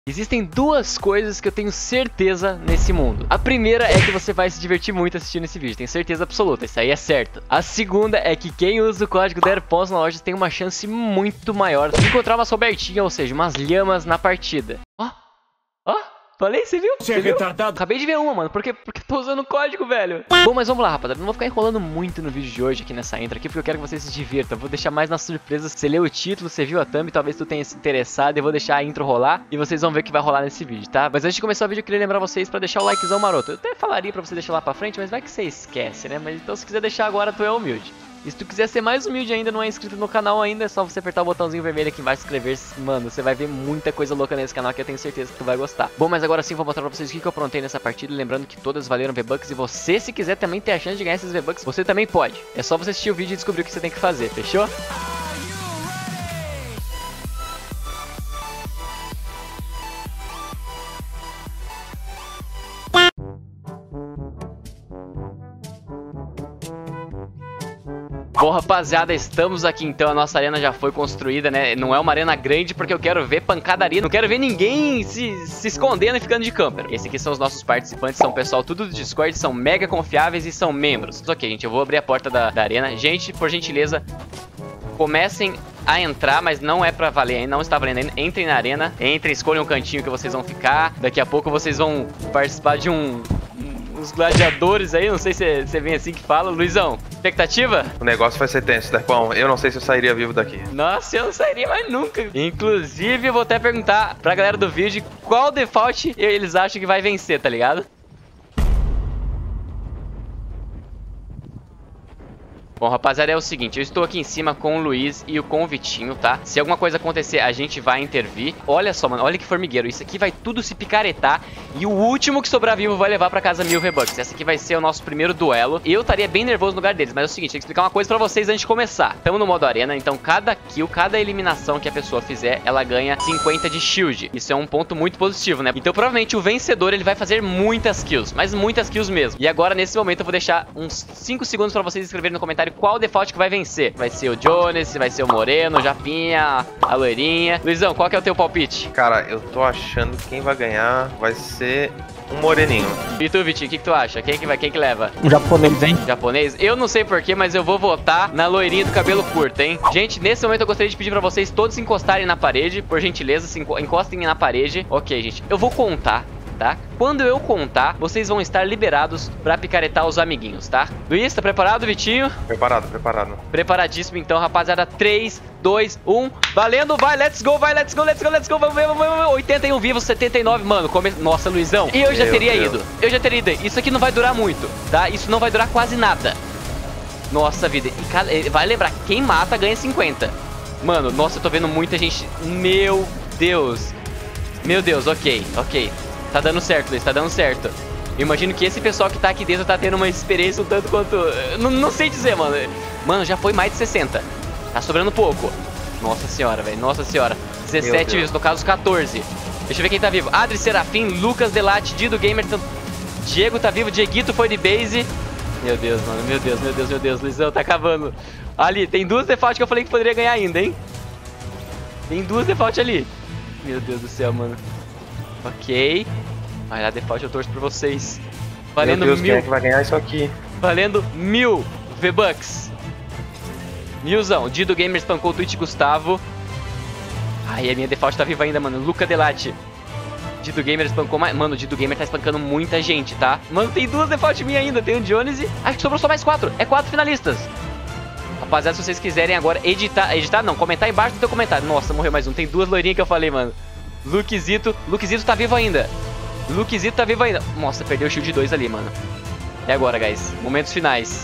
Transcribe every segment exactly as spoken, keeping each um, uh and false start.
Existem duas coisas que eu tenho certeza nesse mundo. A primeira é que você vai se divertir muito assistindo esse vídeo, tenho certeza absoluta, isso aí é certo. A segunda é que quem usa o código DERPONS na loja tem uma chance muito maior de encontrar uma sobertinha, ou seja, umas lhamas na partida. Ó, ó, falei, você viu? Você é retardado? Acabei de ver uma, mano, porque, porque tô usando o código, velho. Bom, mas vamos lá, rapaziada, não vou ficar enrolando muito no vídeo de hoje aqui nessa intro aqui, porque eu quero que você se divirta. Vou deixar mais nas surpresas. Você leu o título, você viu a thumb, talvez tu tenha se interessado. Eu vou deixar a intro rolar e vocês vão ver o que vai rolar nesse vídeo, tá? Mas antes de começar o vídeo, eu queria lembrar vocês pra deixar o likezão maroto. Eu até falaria pra você deixar lá pra frente, mas vai que você esquece, né? Mas então se quiser deixar agora, tu é humilde. E se tu quiser ser mais humilde ainda, não é inscrito no canal ainda, é só você apertar o botãozinho vermelho aqui embaixo e inscrever-se. Mano, você vai ver muita coisa louca nesse canal que eu tenho certeza que tu vai gostar. Bom, mas agora sim vou mostrar pra vocês o que eu aprontei nessa partida. Lembrando que todas valeram V-Bucks e você, se quiser também ter a chance de ganhar esses V-Bucks, você também pode. É só você assistir o vídeo e descobrir o que você tem que fazer, fechou? Bom, rapaziada, estamos aqui então, a nossa arena já foi construída, né? Não é uma arena grande porque eu quero ver pancadaria, não quero ver ninguém se, se escondendo e ficando de camper. Esses aqui são os nossos participantes, são o pessoal tudo do Discord, são mega confiáveis e são membros. Ok, gente, eu vou abrir a porta da, da arena. Gente, por gentileza, comecem a entrar, mas não é pra valer ainda, não está valendo ainda. Entrem na arena, entrem, escolham um cantinho que vocês vão ficar. Daqui a pouco vocês vão participar de um... os gladiadores aí, não sei se você vem assim que fala. Luizão, expectativa? O negócio vai ser tenso, Derpão. Eu não sei se eu sairia vivo daqui. Nossa, eu não sairia mais nunca. Inclusive, eu vou até perguntar pra galera do vídeo qual default eles acham que vai vencer, tá ligado? Bom, rapaziada, é o seguinte, eu estou aqui em cima com o Luiz e com o Vitinho, tá? Se alguma coisa acontecer, a gente vai intervir. Olha só, mano, olha que formigueiro. Isso aqui vai tudo se picaretar e o último que sobrar vivo vai levar pra casa mil V-Bucks. Essa aqui vai ser o nosso primeiro duelo. Eu estaria bem nervoso no lugar deles, mas é o seguinte, tem que explicar uma coisa pra vocês antes de começar. Estamos no modo arena, então cada kill, cada eliminação que a pessoa fizer, ela ganha cinquenta de shield. Isso é um ponto muito positivo, né? Então provavelmente o vencedor, ele vai fazer muitas kills, mas muitas kills mesmo. E agora, nesse momento, eu vou deixar uns cinco segundos pra vocês escreverem no comentário qual default que vai vencer. Vai ser o Jones, vai ser o Moreno, o Japinha, a Loirinha. Luizão, qual que é o teu palpite? Cara, eu tô achando que quem vai ganhar vai ser um moreninho. E tu, Vitinho, o que, que tu acha? Quem que vai, quem que leva? Um japonês, hein? Japonês? Eu não sei porquê, mas eu vou votar na loirinha do cabelo curto, hein? Gente, nesse momento eu gostaria de pedir pra vocês todos se encostarem na parede, por gentileza, se encostem na parede. Ok, gente, eu vou contar, tá? Quando eu contar, vocês vão estar liberados pra picaretar os amiguinhos, tá? Luiz, tá preparado, Vitinho? Preparado, preparado. Preparadíssimo, então, rapaziada. três, dois, um, valendo, vai, let's go, vai, let's go, let's go, let's go, vamos ver, vamos ver, oitenta e um vivos, setenta e nove, mano, come... Nossa, Luizão, eu já Meu teria Deus. ido, eu já teria ido, isso aqui não vai durar muito, tá? Isso não vai durar quase nada. Nossa vida, e cada... vai lembrar, quem mata ganha cinquenta. Mano, nossa, eu tô vendo muita gente, meu Deus, meu Deus, ok, ok. Tá dando certo, Luiz, tá dando certo. Eu imagino que esse pessoal que tá aqui dentro tá tendo uma experiência um tanto quanto... Não, não sei dizer, mano. Mano, já foi mais de sessenta. Tá sobrando pouco. Nossa senhora, velho. Nossa senhora. dezessete vivos, no caso quatorze. Deixa eu ver quem tá vivo. Adri Serafim, Lucas Delate, Dido Gamer. Diego tá vivo, Dieguito foi de base. Meu Deus, mano. Meu Deus, meu Deus, meu Deus. Luizão, tá acabando. Ali, tem duas default que eu falei que poderia ganhar ainda, hein? Tem duas default ali. Meu Deus do céu, mano. Ok. Vai lá, default, eu torço por vocês. Valendo Meu Deus, mil. quem é que vai ganhar isso aqui? Valendo mil V-Bucks. Milzão. Dido Gamer espancou o Twitch Gustavo. Ai, a minha default tá viva ainda, mano. Luca Delate. Dido Gamer espancou mais. Mano, o Dido Gamer tá espancando muita gente, tá? Mano, tem duas default minha ainda. Tem o Jones e... Acho que sobrou só mais quatro. É quatro finalistas. Rapaziada, se vocês quiserem agora editar... Editar não, comentar embaixo do teu comentário. Nossa, morreu mais um. Tem duas loirinhas que eu falei, mano. Luquezito. Luquezito tá vivo ainda. Luquezito tá vivo ainda. Nossa, perdeu o shield dois ali, mano. E agora, guys? Momentos finais.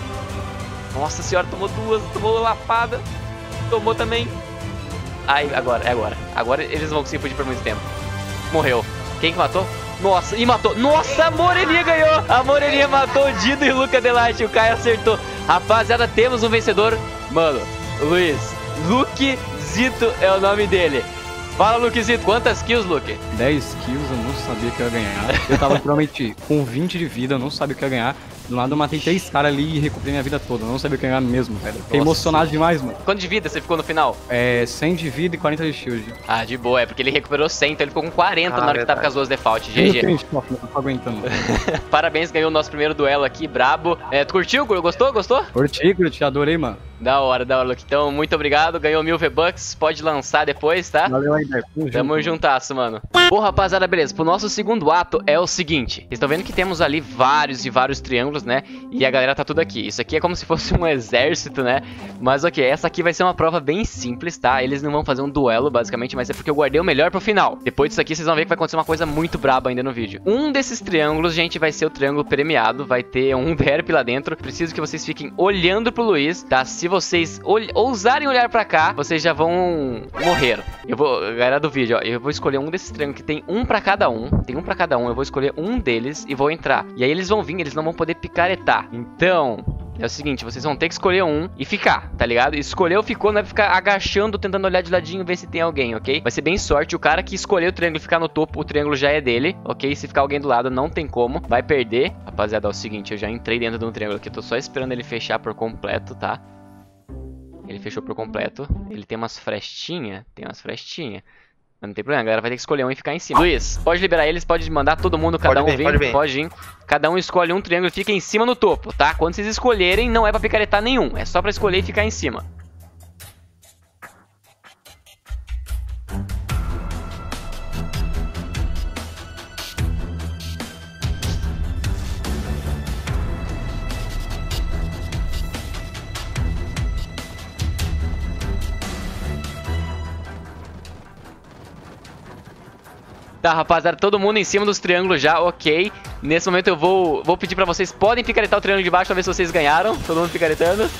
Nossa senhora, tomou duas. Tomou lapada. Tomou também. Ai, agora, é agora. Agora eles vão conseguir fugir por muito tempo. Morreu. Quem que matou? Nossa, e matou. Nossa, a Moreninha ganhou. A Moreninha matou o Dido e o Luca Delate. O Caio acertou. Rapaziada, temos um vencedor. Mano, Luiz. Luquezito é o nome dele. Fala, Luquezito, quantas kills, Luke? dez kills, eu não sabia que eu ia ganhar. Eu tava provavelmente com vinte de vida, eu não sabia o que eu ia ganhar. Do lado eu matei três caras ali e recuperei minha vida toda. Eu não sabia o que ganhar mesmo, velho. Fiquei Nossa. emocionado demais, mano. Quanto de vida você ficou no final? É, cem de vida e quarenta de shield. Ah, de boa, é porque ele recuperou cem, então ele ficou com quarenta Ah, na hora que tava verdade. com as duas default. G Eu G. tenho stop, não tô aguentando. Parabéns, ganhou o nosso primeiro duelo aqui, brabo. É, tu curtiu? Gostou? Gostou? Curti, curti, adorei, mano. Da hora, da hora, Luke. Então, muito obrigado. Ganhou mil V-Bucks. Pode lançar depois, tá? Valeu aí, Deco. Tamo juntasso, mano. Bom, rapaziada, beleza. Pro nosso segundo ato é o seguinte. Vocês estão vendo que temos ali vários e vários triângulos, né? E a galera tá tudo aqui. Isso aqui é como se fosse um exército, né? Mas ok, essa aqui vai ser uma prova bem simples, tá? Eles não vão fazer um duelo, basicamente, mas é porque eu guardei o melhor pro final. Depois disso aqui, vocês vão ver que vai acontecer uma coisa muito braba ainda no vídeo. Um desses triângulos, gente, vai ser o triângulo premiado. Vai ter um derp lá dentro. Preciso que vocês fiquem olhando pro Luiz, tá? Se vocês ol ousarem olhar pra cá, vocês já vão morrer. Eu vou, galera do vídeo, ó, eu vou escolher um desses triângulos que tem um pra cada um. Tem um pra cada um, eu vou escolher um deles e vou entrar. E aí eles vão vir, eles não vão poder picaretar. Então, é o seguinte, vocês vão ter que escolher um e ficar, tá ligado? Escolheu, ficou, não vai ficar agachando, tentando olhar de ladinho, ver se tem alguém, ok? Vai ser bem sorte, o cara que escolher o triângulo e ficar no topo, o triângulo já é dele, ok? Se ficar alguém do lado, não tem como, vai perder. Rapaziada, é o seguinte, eu já entrei dentro de um triângulo aqui, eu tô só esperando ele fechar por completo, tá? Ele fechou por completo. Ele tem umas frestinhas. Tem umas frestinhas. Mas não tem problema, a galera vai ter que escolher um e ficar em cima. Luiz, pode liberar eles, pode mandar todo mundo, cada Pode um vir, vir. pode vir. Pode vir. Cada um escolhe um triângulo e fica em cima no topo, tá? Quando vocês escolherem, não é pra picaretar nenhum. É só pra escolher e ficar em cima. Tá, rapaziada, todo mundo em cima dos triângulos já, ok. Nesse momento eu vou, vou pedir pra vocês, podem picaretar o triângulo de baixo pra ver se vocês ganharam. Todo mundo picaretando.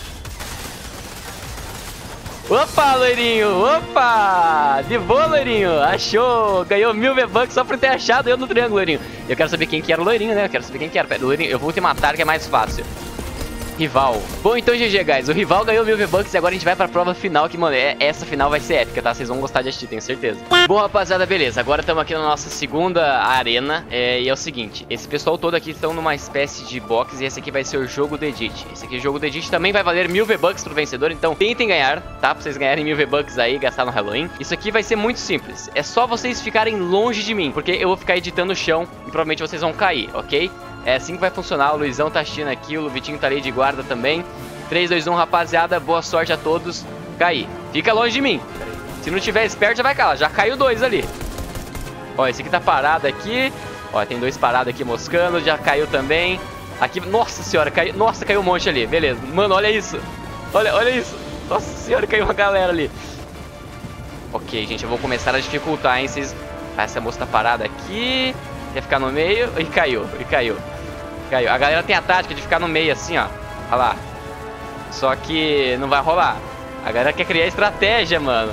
Opa, loirinho, opa! De boa, loirinho, achou, ganhou mil V-Bucks só por ter achado eu no triângulo, loirinho. Eu quero saber quem que era o loirinho, né, eu quero saber quem que era. Pera, loirinho, eu vou te matar que é mais fácil. Rival. Bom, então G G, guys. O rival ganhou mil V-Bucks e agora a gente vai pra prova final, que, mano, é, essa final vai ser épica, tá? Vocês vão gostar de assistir, tenho certeza. Bom, rapaziada, beleza. Agora estamos aqui na nossa segunda arena. É, e é o seguinte, esse pessoal todo aqui estão numa espécie de box e esse aqui vai ser o jogo do Edit. Esse aqui, o jogo do Edit, também vai valer mil V-Bucks pro vencedor, então tentem ganhar, tá? Pra vocês ganharem mil V-Bucks aí, gastar no Halloween. Isso aqui vai ser muito simples. É só vocês ficarem longe de mim, porque eu vou ficar editando o chão e provavelmente vocês vão cair, ok? É assim que vai funcionar, o Luizão tá assistindo aqui, o Vitinho tá ali de guarda também. três, dois, um, rapaziada, boa sorte a todos. Cair. Fica longe de mim. Se não tiver esperto, já vai cair. Já caiu dois ali. Ó, esse aqui tá parado aqui. Ó, tem dois parados aqui moscando, já caiu também. Aqui, nossa senhora, caiu. Nossa, caiu um monte ali, beleza. Mano, olha isso. Olha, olha isso. Nossa senhora, caiu uma galera ali. Ok, gente, eu vou começar a dificultar, hein. Vocês... Ah, essa moça tá parada aqui. Quer ficar no meio e caiu, e caiu. Caiu. A galera tem a tática de ficar no meio assim, ó. Olha lá. Só que não vai rolar. A galera quer criar estratégia, mano.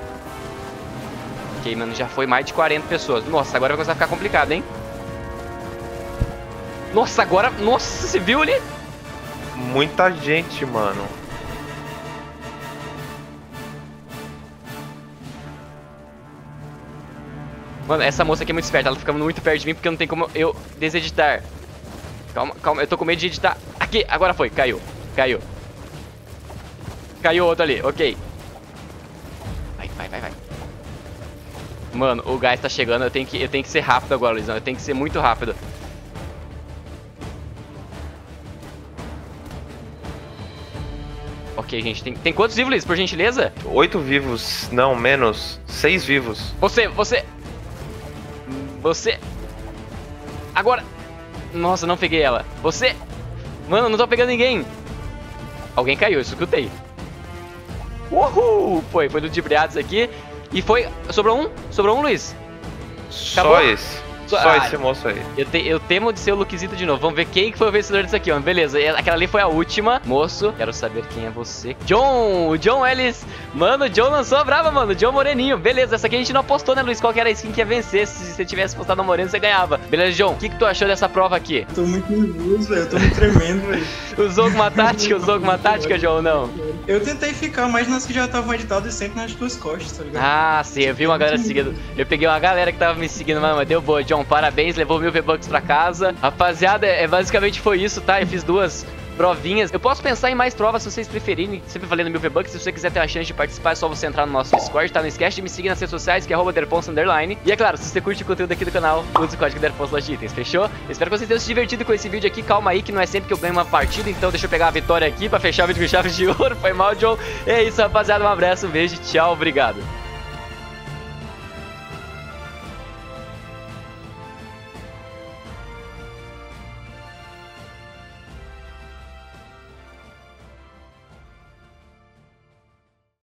Ok, mano, já foi mais de quarenta pessoas. Nossa, agora vai começar a ficar complicado, hein? Nossa, agora... Nossa, você viu ali? Muita gente, mano. Mano, essa moça aqui é muito esperta. Ela fica muito perto de mim porque não tem como eu deseditar. Calma, calma. Eu tô com medo de editar. Aqui, agora foi. Caiu. Caiu. Caiu outro ali. Ok. Vai, vai, vai, vai. Mano, o gás tá chegando. Eu tenho que, eu tenho que ser rápido agora, Luizão. Eu tenho que ser muito rápido. Ok, gente. Tem, tem quantos vivos, Luiz? Por gentileza? Oito vivos, não, menos. Seis vivos. Você, você... Você... Agora... Nossa, não peguei ela. Você... Mano, não tô pegando ninguém. Alguém caiu, eu escutei. Uhul! Foi, foi do Dibriados aqui. E foi... Sobrou um? Sobrou um, Luiz? Acabou? Só esse. Só Ah, esse moço aí. Eu, te, eu temo de ser o Luquezito de novo. Vamos ver quem que foi o vencedor disso aqui, mano. Beleza, aquela ali foi a última. Moço, quero saber quem é você. John! O John Ellis. Mano, o John lançou a brava, mano. O John Moreninho. Beleza, essa aqui a gente não apostou, né, Luiz? Qual que era a skin que ia vencer? Se você tivesse postado a Moreno, você ganhava. Beleza, John. O que, que tu achou dessa prova aqui? Tô muito nervoso, velho. Eu tô me tremendo, velho. Usou alguma tática? Usou alguma tática, John, ou não? Eu tentei ficar mais nas que já estavam editadas e sempre nas tuas costas, tá ligado? Ah, sim. Eu vi uma galera seguindo. Eu peguei uma galera que tava me seguindo, mas deu boa, John. John, parabéns, levou mil V-Bucks pra casa. Rapaziada, é, basicamente foi isso, tá? Eu fiz duas provinhas. Eu posso pensar em mais provas se vocês preferirem, sempre valendo mil V-Bucks. Se você quiser ter a chance de participar, é só você entrar no nosso Discord, tá? Não esquece de me seguir nas redes sociais, que é arroba derponce underline. E é claro, se você curte o conteúdo aqui do canal, use o código derponce loja de itens, fechou? Eu espero que vocês tenham se divertido com esse vídeo aqui. Calma aí, que não é sempre que eu ganho uma partida, então deixa eu pegar a vitória aqui pra fechar o vídeo com chave de ouro. Foi mal, John. É isso, rapaziada, um abraço, um beijo, tchau, obrigado.